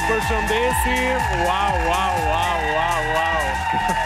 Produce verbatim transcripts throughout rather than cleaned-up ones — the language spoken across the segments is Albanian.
përshëndesim. Wow, wow, wow, wow, wow.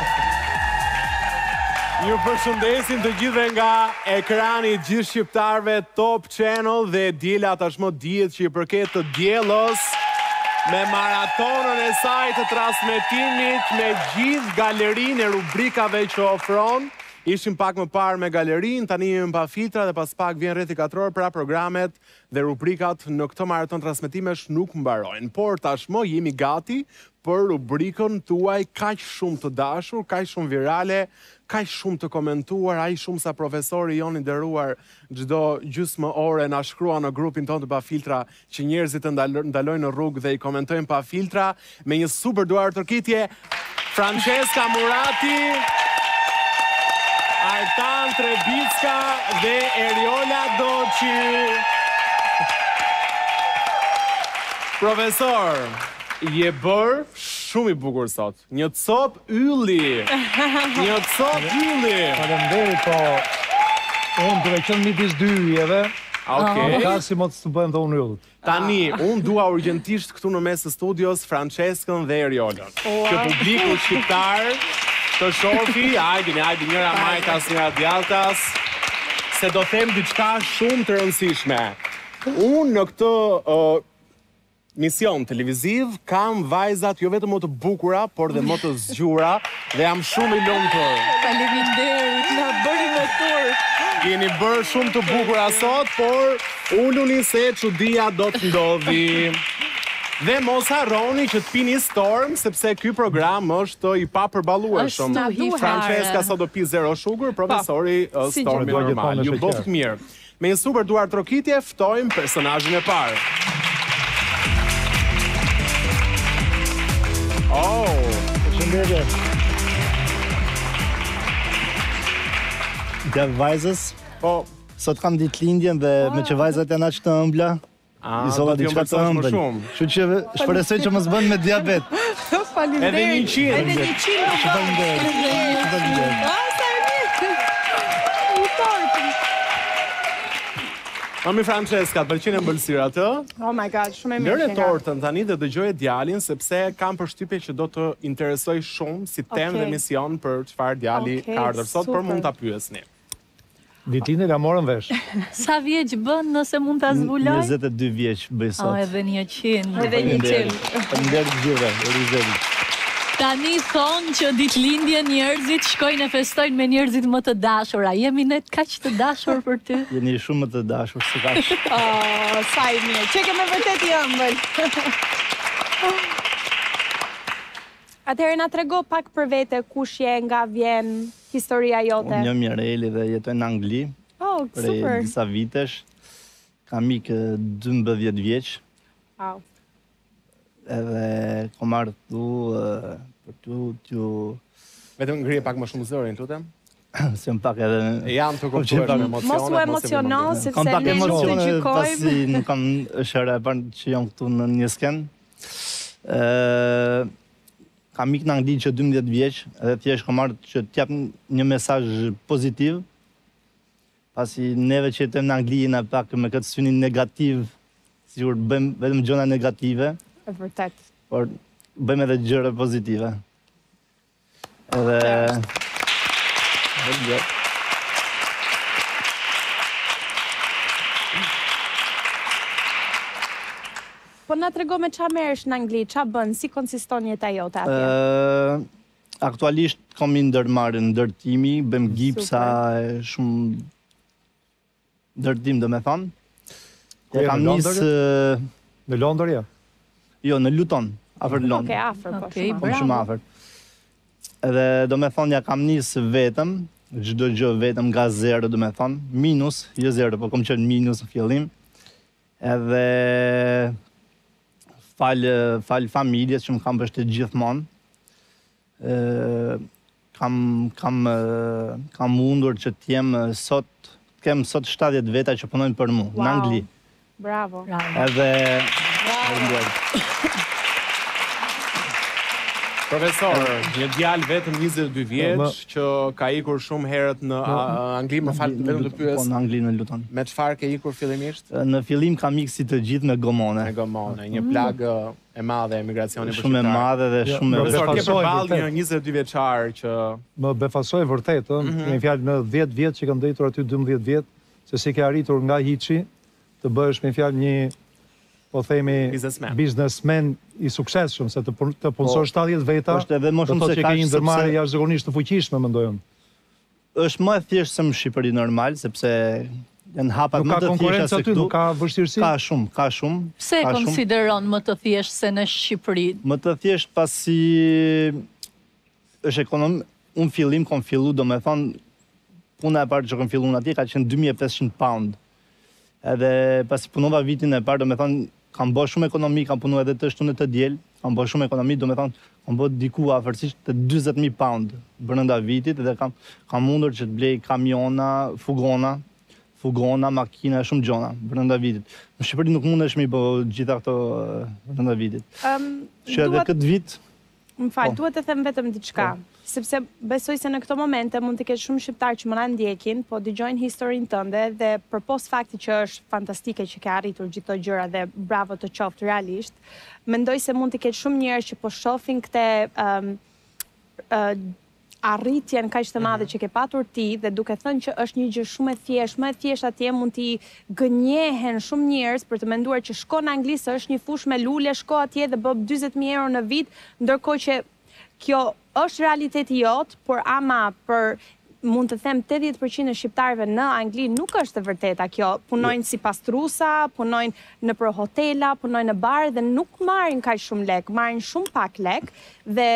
Ju përshëndesim të gjithëve nga ekrani gjithë shqiptarëve Top Channel dhe Diela tashmë dihet që i përket të diellës me maratonën e saj të transmetimit me gjithë galerinë e rubrikave që ofron. Ishim pak më parë me galerinë, tani jemi pa filtra dhe pas pak vjen rreth i katër orë, pra programet dhe rubrikat në këtë maraton transmetimesh nuk mbarojnë. Por tashmë jemi gati për rubrikën tuaj kaq shumë të dashur, kaq shumë virale, kaq shumë të komentuar, aq shumë sa profesori jon i nderuar çdo gjysmë ore na shkruan në grupin tonë të pa filtra që njerëzit të ndalojnë në rrugë dhe i komentojnë pa filtra me një super duar tërkitje. Francesca Murati, Artan Trebicka dhe Eriola Doçi. Profesor, je bërë shumë i bukur sot. Një cop ylli. Një cop ylli. Faleminderit, po unë duke qenë midis dy yjeve. Okej. Ka si mos të bëjmë dhe unë yllit. Tani, unë dua urgjentisht këtu në mes të studios Franceskën dhe Eriolën. Që publiku shqiptar të shofi, hajde, hajde, njëra majtas, njëra djaltas, se do them diçka shumë të rëndësishme. Unë në këtë uh, mision televiziv kam vajzat jo vetëm më të bukura, por dhe më të zgjura dhe jam shumë i lumtur. Faleminderit, na bëri me tur. Jeni bërë shumë të bukura sot, por uluni se çudia do të ndodhi. Dhe mos harroni që të pini Storm, sepse ky program është i papërballueshëm. Francesca sot do pi zero sugar, profesori uh, Stormi normal. Ju boft mirë. Me një super duar trokitje, ftojmë personazhin e parë. Oh, Përshëndetje. Nga vajzës, po, sot kam ditëlindjen dhe me që vajzat janë aq të ëmbla, a, i solla do t'ju diçka të mbërsosh më ëmbël. shumë. Kështu që shpresoj që mos bën me diabet. Faleminderit. Edhe një qind. Edhe një qind. Faleminderit. Faleminderit. Ah, sa e mirë. U tortën. Mami Francesca, të pëlqen ëmbëlsira të? Oh my god, shumë e mirë. Lëre tortën tani dhe dëgjoje djalin sepse kam përshtypje që do të interesoj shumë si temë dhe mision për çfarë djali Okej, ka ardhur sot, por super. mund ta pyesni. Ditëlindjen ja morën vesh. Sa vjeç bën nëse mund ta zbuloj? njëzet e dy vjeç bëj Oh, sot. edhe një qind. Edhe një qind. Faleminderit gjithëve, Elizabeth. Tani thonë që ditëlindjen njerëzit shkojnë e festojnë me njerëzit më të dashur. A jemi ne kaq të dashur për ty? Jeni shumë më të dashur se kaq. Oh, sa i mirë. Që keme vërtet i ëmbël. Atëherë na trego pak për vete, kush je, nga vjen, historia jote. Unë jam Mireli dhe jetoj në Angli. Oh, Prej super. disa vitesh. Kam ikë dymbëdhjetë vjeç. Wow. Edhe kom ardhur këtu uh, për tu t'ju Vetëm ngrije pak më shumë zërin, lutem. se më pak edhe Jam të kuptuar me emocionet. Mos u emociono, se kam sepse pak ne nuk të emocione gjykojmë. pasi nuk kam është hera e parë që jam këtu në një sken. Ë kam ikë në Angli që dymbëdhjetë vjeç edhe thjesht kam ardhur që t'jap një mesazh pozitiv. Pasi neve që jetojmë në Angli jena pak me këtë synin negativ, sigur bëjmë vetëm gjëra negative. E vërtet. Por bëjmë edhe gjëra pozitive. Edhe... Po na trego me qa merresh në Angli, qa bën, si konsiston jeta jote atje? Uh, aktualisht kam i ndërmarrë ndërtimi, bëm gipsa e shumë ndërtim do me thonë. Ku je, kam në nis Londër? Në Londër ja? Jo, në Luton, afër Londër. Okej, afër, po Okej, shumë. Po shumë afër. Edhe do me thonë ja kam nis vetëm, çdo gjë vetëm nga zero do me thonë, minus, jo zero, po kom qenë minus në fillim. Edhe fal fal familjes që më kam mbështetur gjithmonë. Ë kam kam kam mundur që të jem sot kem sot shtatëdhjetë veta që punojnë për mua Wow. në Angli. Bravo. Bravo. Edhe Bravo. Profesor, një djalë vetëm njëzet e dy vjeç që ka ikur shumë herët në a- Angli, më fal vetëm të pyes. Po në Angli në luton. Me çfarë ke ikur fillimisht? Në fillim kam ikë si të gjithë me gomone. Me gomone, një plagë e madhe e emigracionit për Shumë e shqiptarë. madhe dhe Jo, shumë e Profesor, ke Befasoj, përballë vërtet. një njëzet e dy vjeçar që Më befasoj vërtet, ë, kemi fjalë në dhjetë vjet që kam ndëitur aty dymbëdhjetë vjet, se si ke arritur nga hiçi të bëhesh me fjalë një, po themi, Biznesmen. biznesmen i suksesshëm, se të, pun- të punësosh shtatëdhjetë veta, është edhe më do shumë thotë se që kaq, ke një ndërmarrje sepse- jashtëzakonisht të fuqishme, mendoj unë. është më e thjeshtë se në Shqipëri normal, sepse janë hapat Nuk më ka të thjeshta konkurrencë se aty, këtu. nuk ka vështirësi. Ka shumë, ka shumë. Pse e ka shumë. konsideron më të thjeshtë se në Shqipëri? Më të thjesht pasi është ekonomi, unë fillim kom fillu, do me thonë, puna e parë që kom fillu në atje ka qenë dy mijë e pesëqind pound. Edhe pasi punova vitin e parë, do me thonë, kam bërë shumë ekonomi, kam punu edhe të shtunë të djel, kam bërë shumë ekonomi, do me thonë, kam bërë diku afërsisht të dyzet mijë pound brenda vitit dhe kam, kam mundur që të blej kamiona, fugona, fugona, makina, shumë gjona brenda vitit. Në Shqipëri nuk mundesh mi bë gjitha këto eh, brenda vitit. Um, Që edhe duhet, këtë vit, më fal, po. duhet të them vetëm diçka. Sepse besoj se në këto momente mund të kesh shumë shqiptarë që më na ndjekin, po dëgjojnë historinë tënde dhe përpos fakti që është fantastike që ke arritur gjithë këto gjëra dhe bravo të qoftë realisht, mendoj se mund të ketë shumë njerëz që po shohin këtë um, uh, arritjen kaq të madhe që ke patur ti dhe duke thënë që është një gjë shumë e thjeshtë, më e thjeshtë atje mund t'i gënjehen shumë njerëz për të menduar që shko në Angli se është një fushë me lule, shko atje dhe bë dyzet mijë euro në vit, ndërkohë që kjo është realiteti jot, por ama për mund të them tetëdhjetë përqind e shqiptarëve në Angli nuk është e vërteta kjo. Punojnë si pastrusa, punojnë në për hotela, punojnë në bar dhe nuk marrin kaq shumë lek, marrin shumë pak lek dhe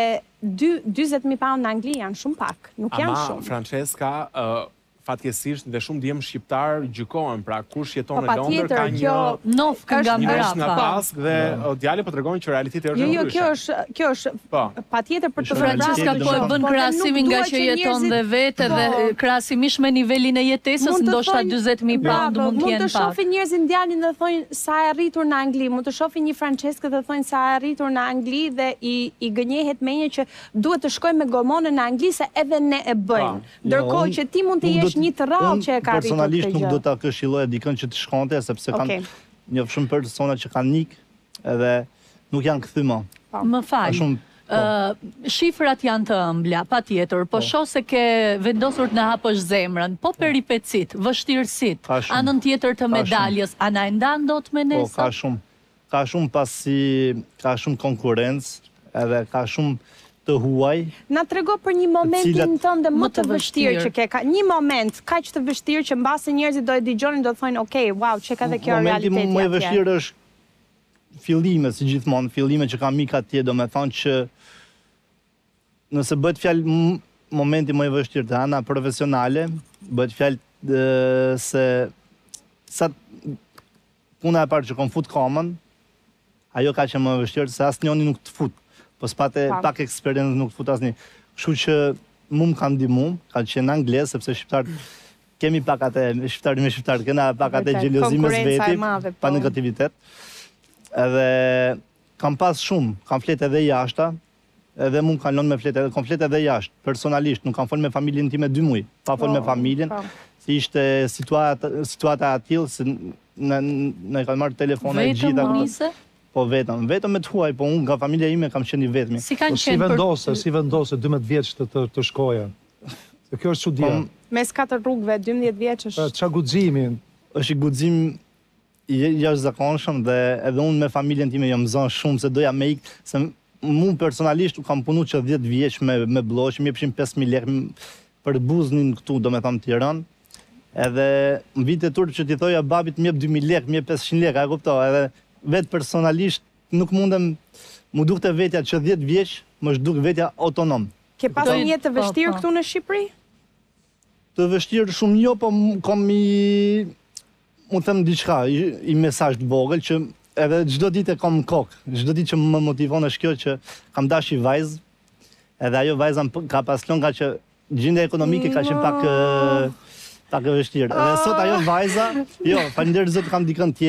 dyzet mijë pound në Angli janë shumë pak, nuk janë ama shumë. Francesca, uh, fatkesisht dhe shumë djemë shqiptar gjykohen, pra kush jeton Po, në Londër ka patjetër, një kjo- Nofk nga Është- një vesh nga mbrapa. pask dhe uh, djali po tregon që realiteti është Jo, jo, ndryshe. kjo është, kjo është Po. patjetër për të Është Francesca realiteti, po e domethënë. bën Po, dhe krahasimin nuk nga dua që që jeton njerëzit- dhe vetë dhe Po. e, krahasimisht me nivelin e jetesës, Mund të ndoshta thonë- dyzet mijë pound Bravo, mund të mund jenë të pak. shohin njerëzin djalin dhe thonë sa e arritur në Angli, mund të shohin një Franceskë dhe thonë sa e arritur në Angli dhe i, i gënjehet me një që duhet të shkojmë me gomone në Angli se edhe ne e bëjmë. Jo, Ndërkohë unë- që ti mund të unë do jesh një të rrallë unë që e ka arritur personalisht këtë nuk gjë. do ta këshilloja dikën që të shkonte, sepse Okej. kanë njoh shumë persona që kanë nik edhe nuk janë kthy më. Më Ka fal. shumë po. Ë, shifrat janë të ëmbla, patjetër, po shoh se ke vendosur të na hapësh zemrën, po peripecit, vështirësit, Ka shumë. anën tjetër të Ka shumë. medaljes, a na e ndan dot me Po, nesër? ka shumë. Ka shumë pasi ka shumë konkurrencë, edhe ka shumë të huaj. Na trego për një momentin cilat- tënde më Më të të vështirë vështirë. që ke ka. Një moment kaq të vështirë që mbase njerëzit do e dëgjonin do të thonë, "Ok, wow, çka ka dhe kjo Momenti realiteti." më i atje." vështirë është fillime, si gjithmonë, fillime që kam mik atje, do me thonë që nëse bëhet fjalë m- momenti më i vështirë të ana profesionale, bëhet fjalë e, se sa puna e parë që kom fut komën, ajo ka qenë më e vështirë se asnjëri nuk të fut, po s'pate Pa. pak eksperiencë nuk të fut asnjë. Kështu që mu më kanë ndihmu, ka qenë anglez sepse shqiptar kemi pak atë shqiptar me shqiptar, kena pak atë Vërtet, xhelozi mes konkurenca e veti, madhe, pa po. negativitet. Edhe kam pas shumë, kam flet edhe jashta, edhe mu më kanë lënë me flet edhe kam flet edhe jashtë, personalisht, nuk kam fol me familjen time dy muaj, pa fol me Po, familjen. po. Si ishte situata situata e tillë se në në kanë marrë telefona e Vetëm gjitha. Monise? Po vetëm, vetëm me të huaj, po unë nga familja ime kam qenë i vetmi. Si Po kanë si qenë për... vendose, si vendose dymbëdhjetë vjeç të, të, të shkoja. Se kjo është çudia. Po, Mes katër rrugëve, dymbëdhjetë vjeç është. Qa guximi, është i guxim i jashtëzakonshëm dhe edhe unë me familjen time jam zon shumë se doja me ik, se mu personalisht u kam punu që dhjetë vjeç me, me bloq, më jepshin pesë mijë lekë për buznin këtu, do me thamë Tiranë. Edhe në vite turp që t'i thoja babit më jep dy mijë lekë, më jep pesëqind lekë, a kupto, edhe vetë personalisht nuk mundem, mu dukte vetja që dhjetë vjeç, më zhduk vetja autonom. Ke pas Do- një jetë të po, vështirë po. këtu në Shqipëri? Të vështirë shumë jo, po m- kam i, mu them diçka, i, i mesazh të vogël që edhe çdo ditë e kam kokë, çdo ditë që më motivon është kjo që kam dash i vajzë, edhe ajo vajza më p- ka pas lënë nga që gjendja ekonomike ka qenë pak ë, pak e vështirë. Edhe sot ajo vajza, jo, faleminderit Zotit kam dikën tjetër,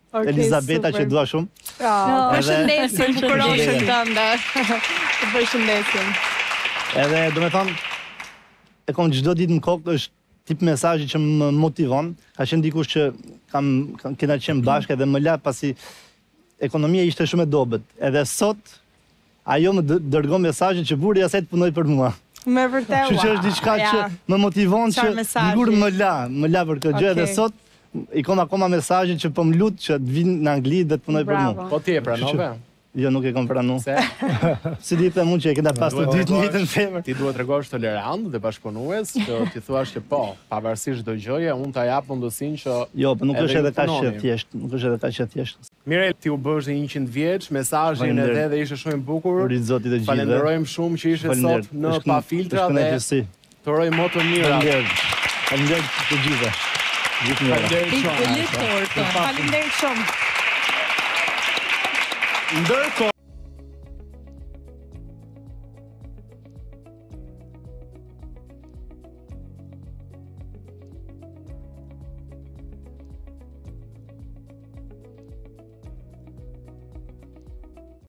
Okej, Elizabeta super. që dua shumë. Ah, Përshëndesim, Edhe- bukuroshën tënde. Të përshëndesim. Edhe do me thonë, e kom çdo ditë në kokë, është tip mesazhi që më motivon. Ka qenë dikush që kam, kam kena qenë bashkë edhe më la pasi ekonomia ishte shumë e dobët. Edhe sot ajo më dë- dërgon mesazhin që burri asaj të punoj për mua. Me vërtet. Kështu që është diçka që më motivon që Çfarë mesazhi? dikur më la, më la për këtë gjë edhe Okej. sot i kom akoma mesazhin që po më lut që të vinë në Angli dhe të punoj për Bravo. mua. Po ti e pranove? Jo, nuk e kom pranu. Se Si di për mund që e kena pas të Duhet dytë tregosh- njëjtën femër. ti duhet tregosh tolerant dhe bashkëpunues që ti thuash që po, pavarësisht çdo gjëje, unë ta jap mundësinë që Jo, po nuk Edhe është ju edhe kaq punoni. e thjesht, nuk është edhe kaq e thjesht. Mirë, ti u bësh njëqind vjeç, mesazhin Faleminderit. edhe dhe ishte shumë i bukur. Për Zoti të gjithëve. Falenderojmë shumë që ishe sot në pa filtra dhe të uroj më të mira. Faleminderit. Faleminderit të gjithëve. Gjithë mira. Faleminderit Ik shumë. bëllit tortën. Faleminderit shumë. Ndërkohë